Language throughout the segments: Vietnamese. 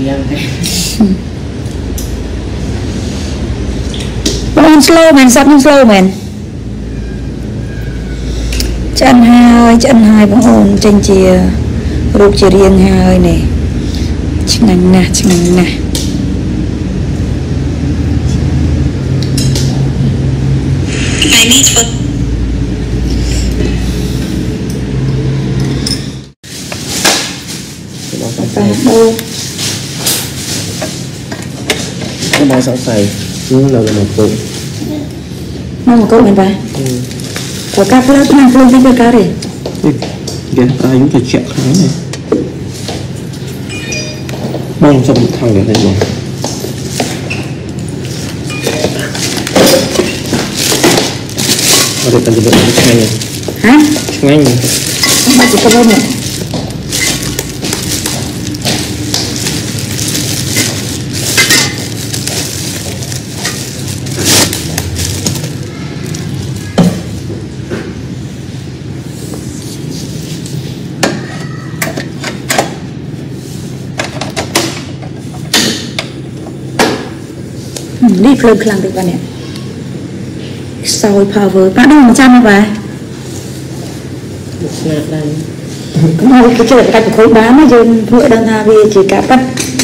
Bọn slow man, sắp nhưng slow man. Chân hai bóng ồn trên chìa rụp chìa riêng hai nè. Chẳng ngành nè. I need food. Đâu? Cái bao sẵn xài nhưng là một cục. Nó một cục mình phải. Của các cái lớp năng phương với cá đi. Điện ta những cái chẹt kháng này. Bông trong một thằng để đây rồi. Ở đây cần chuẩn bị một ngay này. Hả? Ngay này. Không phải chỉ có bông này. Đi phơi khăn được bạn nè. Soi power, bạn đâu 100 không vậy? Đây. Cũng thôi cái chơi cái khối bán nó dừng vựa đang tha về chỉ cả bắt.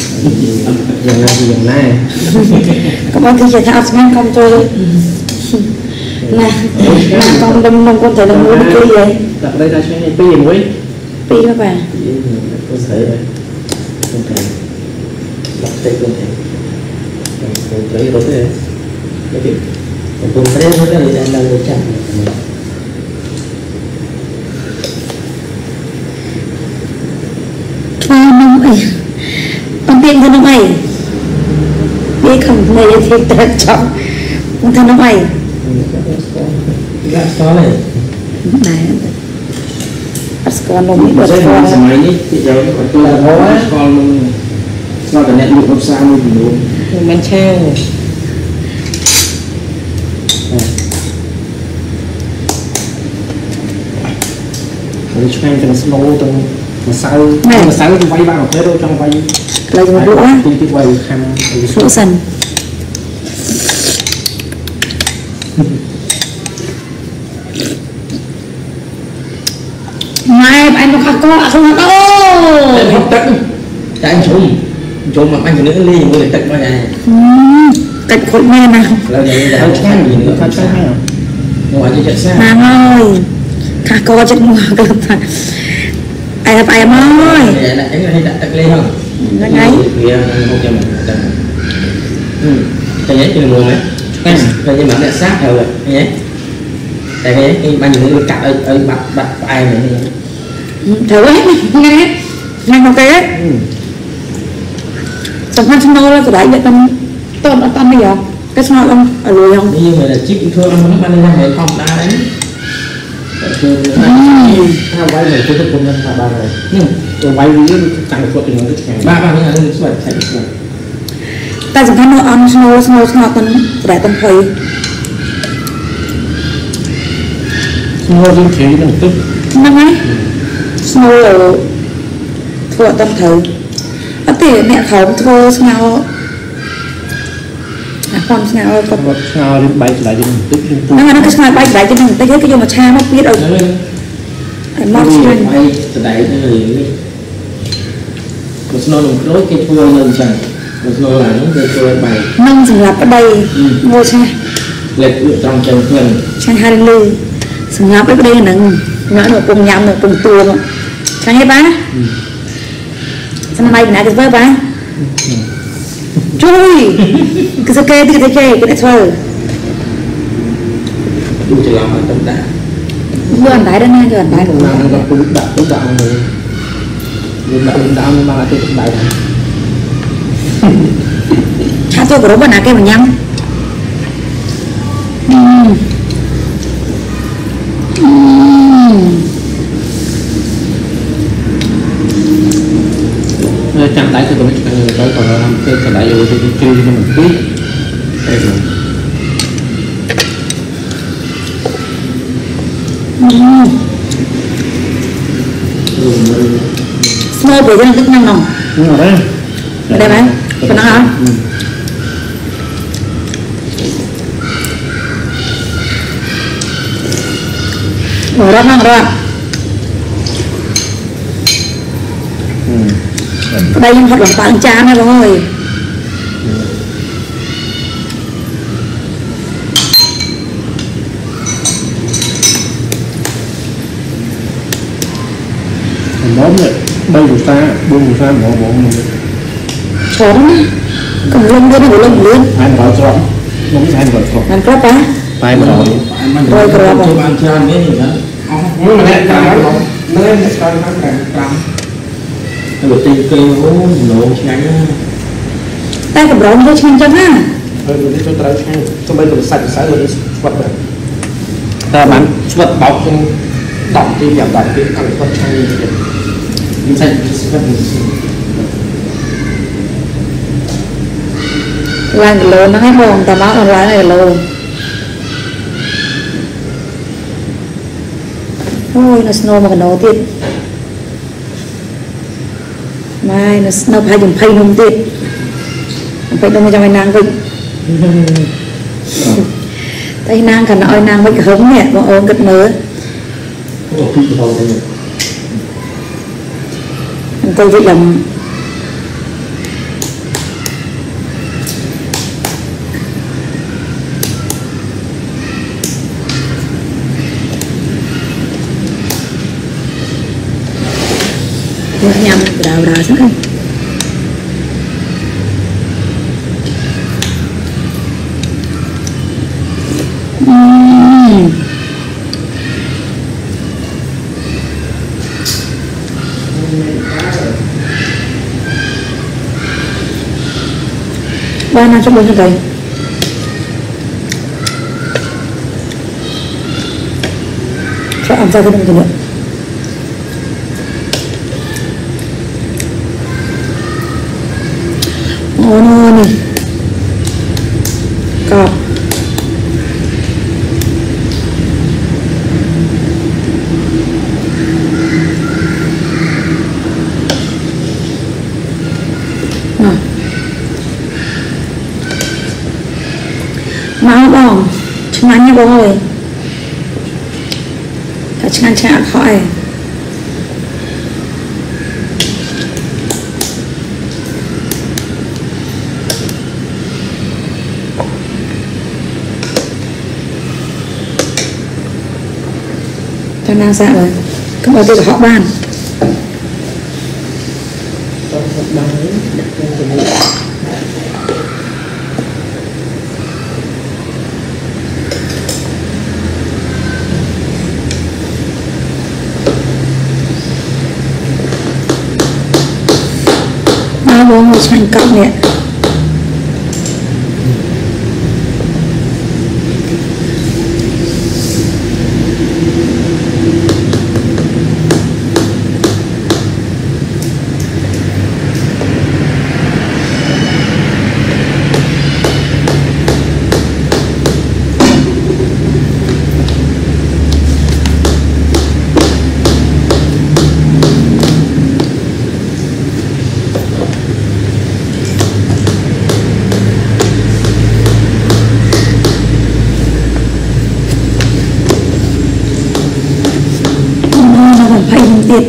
Dần này. Các bạn cứ chơi thao xem không chơi. Nè, con đông con thể đông mua đi kia vậy. Đặt đây ra cho anh pi muối. Pi các bạn. Con thấy đây. Con thấy. Đặt đây con thấy. Con thấy rồi thế. Con thấy nó cái này là một trăm. Nông ấy. Con tiền thân nông ấy. Biết không này thì thật trọng. Con thân nông ấy. Gạt to này. Này. Con nông ấy. Sớm máy đi. Thì giờ tôi là có con do cái nét lụa không sao luôn luôn. Mình treo. Rồi cho anh cần slow trong mà sao thì vay bao thế đâu trong vay lấy một lỗ thì vay khăn lỗ sần mai anh nó không có không tất tại anh trốn mà anh nữa ly mua để tận bao này cạnh khối nghe nào là để chán gì nữa phát chán hay không ngoài cho chạy xe mang ơi khá co chân mua cơ phải ai ơi anh hay đặt tận ly không là ngay kia không cho mình cái nhé cái nguồn đấy em là như mà đã sát theo rồi nhé tại cái bao nhiêu người cắt ở bạch ai này thử hết nghe nghe ok đấy tầm khoan xong là của đại vậy tôm ở tâm bây giờ cái sao không ở lùi không như vậy là chiếc thương nó ban ra hệ thống đá đấy theo quay này tôi công nhân ba rồi tôi quay với tăng được phật tình ba ba nữa là suốt thành suốt ta dùng khăn nó ăn snow con đại tâm thầy snow trên thế nó tức năm ấy snow ở thua tâm thầy có thể mẹ khẩu thua snow con snow con snow lên bay lại trên tức nó cái snow bay lại trên mình ta thấy cái vô mà cha nó biết rồi nó bay từ đấy tới người một snow một lối cái thua lên chẳng một snow là nó cái thua bay nông dừng lặp ở đây ngồi xe lệch trong chân phần sang hai lư dừng lặp ở đây là nó một cùng nhầm một cùng tua mà sang hết bá sang bay nãy được với bá chui cái sao kê cái này thôi đủ cho làm tâm đã vừa ăn đáy đó nha cho ăn đáy cũng làm nó cũng đạp cũng đạp người nhưng mà là tôi cũng đáy này cha tôi của nó vẫn là cái mà nhắm chạm đáy thì tôi mới còn làm cái đáy rồi thì chơi cho mình biết đây rồi snow về cho nên thức năng lòng nhưng mà đấy đây bạn phần nào hả rồi đó ngon rồi đây nhưng thật là bạn cha này rồi món này bay của ta buông của ta bỏ mình chó đó cầm lông lên bộ lông lên ăn vào trộn món ăn vào trộn ăn crop á tay mà rồi crop cho bạn cho ăn cái gì đó muốn mà nè càng nó lên càng càng đầu tiên cây nổ ngắn tay cầm rộng với chân chân á rồi cho tao sang cho bây giờ sạch rồi vật ta bán vật bọc trong đọng thì giảm đọng cái ăn vật sang như xanh vật lan cái lô nó hết bông tao báo online này lô ôi nó snow mà cái nổ tiệt mai nó snow phải dùng phay nông tiệt phải nông cho mày nàng vịnh tay nàng cả nói nàng với cái hống nè bọn ôm cất nớ tôi phải làm nhầm đào đào xuống đây ba năm trong bốn cái cho ăn ra cái đông nữa oh này cọp máu bỏng chúng ăn như bò rồi ta chúng ăn chạm khỏi ta đang dạ rồi không bao giờ họ ban bố ngồi thành công nè phải dùng tiền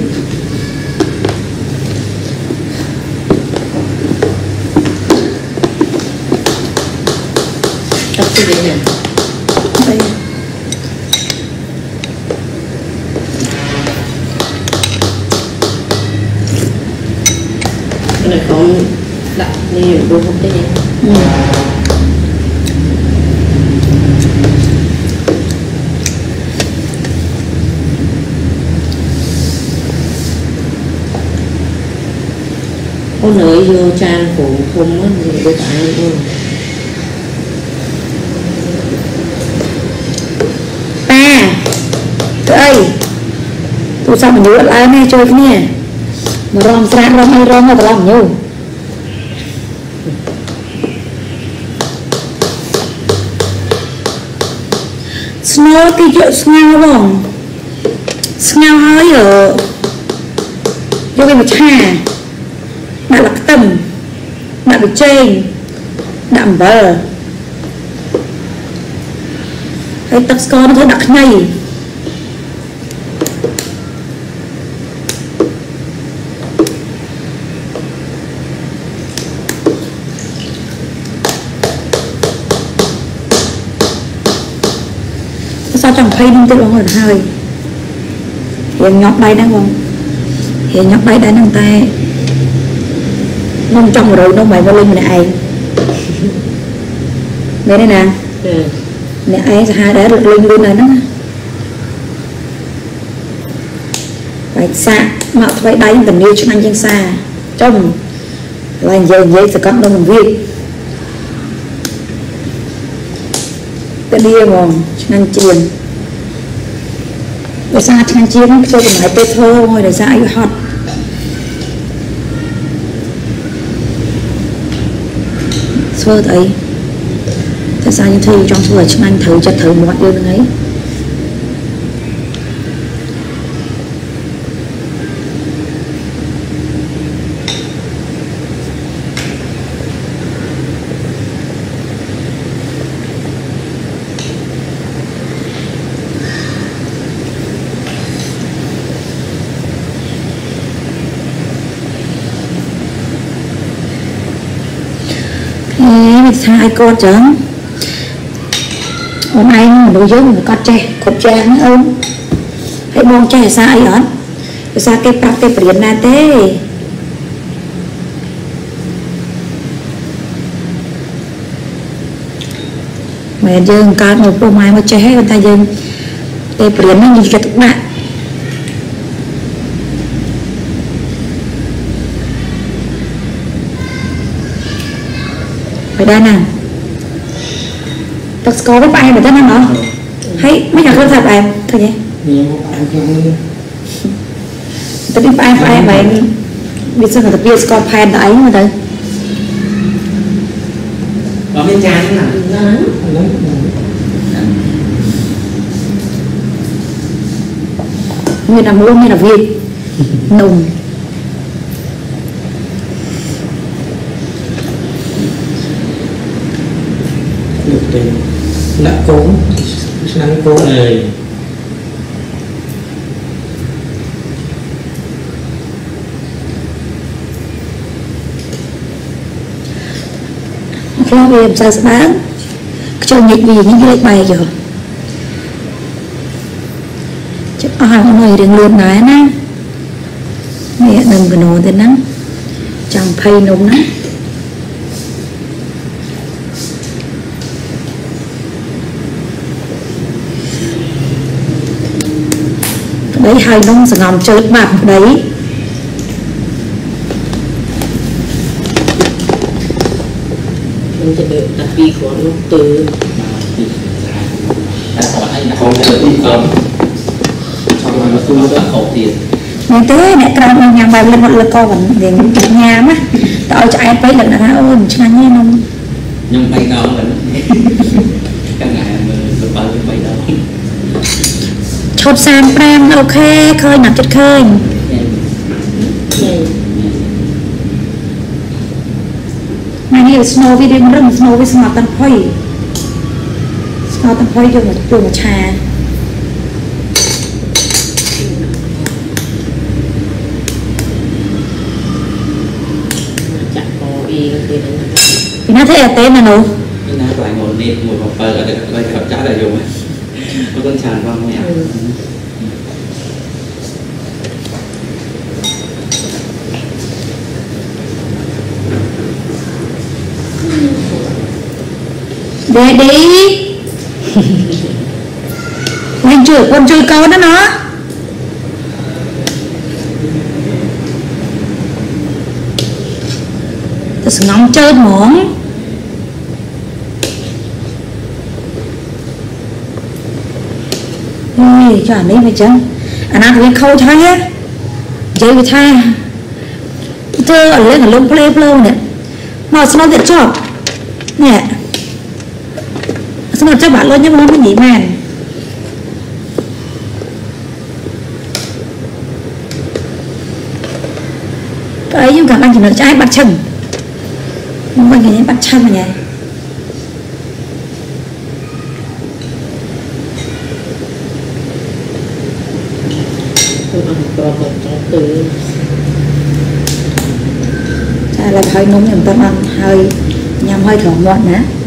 tập cái gì nhỉ đây cái này không đặt nhiều đồ không thế nhỉ có nơi vô chan phụ không á thì để tặng luôn ba ơi tôi sao mà nhớ lại này chơi cái nè mà rong ra rong ai rong mà làm nhiều snow thì chuyện snow không snow hơi ở vô cái một cha mà là tâm đặt bị chê đậm bờ hay tắc score nó thôi đặt ngay sao chẳng thấy không tới bóng rồi hơi hiện nhóc đây đang không hiện nhóc đây đã nâng tay nông trong rồi nó mày vô linh này đây đây nè nè ai hai đã được linh luôn rồi đó phải xa mà phải đánh tình yêu cho anh trên xa trong là giờ dễ sẽ có đông việc cái đi mà anh chiền để xa anh chiên nó chơi cái máy tê thơ thôi để xa ai hot xưa thấy tại sao như thi trong xưa chúng anh thử cho thử một điều ấy hai con chẳng hôm nay nội dung một con trẻ cột trẻ nữa không hãy mong trẻ sai hả sao cái bạc cái biển là thế mẹ dương con một cô mai một trẻ người ta dương cái biển nó như các bạn phải đa nè tao có với bạn mà tao nói nó hay mấy nhà không thật em thôi nhé tao đi bạn mày biết sao mà tao biết có fan đấy mà tao có bên trái là như là mua như là Việt nùng đã cố năng cố này lo về làm sao sẽ bán cho nhịp vì những cái bài rồi chứ người đừng luôn nói nè mẹ đừng có nổ thế nắng chẳng phay nóng nắng đấy hai nông sẽ ngầm chơi mặt đấy mìnhจะđặtปีcủa nó từ không thể đi không trong là nó tu đã khẩu tiền ngày thế mẹ cầm nhà bài lên một lượt co vẫn để nhà má tạo cho ai lấy lần là ôi mình chẳng như nông nhưng bay cao là cái ngày mà tụi bay bay đâu chốt sang pram ok khơi nạp chất khơi ngày nay snow video nó rất snow với snow tan phơi cho một trà chặt có y cái thì nó thế là tên là đâu cái nào lại ngồi nếp ngồi vào bờ ở đây quay gặp trả lại dùng có con tràn qua mẹ để đi mình chửi con chơi câu đó nó tôi sẽ ngóng chơi món cho anh ấy phải chăng anh ăn cái khâu thay á dây bị thay chơi ở lên là lông play nè mà sao nó thiệt cho nè sao nó cho bạn luôn nhưng mà không nghĩ màn cái ấy nhưng cả anh chỉ nói cho ai bắt chân không có gì bắt chăm mà nhỉ là hơi nóng nhầm tâm ăn hơi nhằm hơi thở muộn nè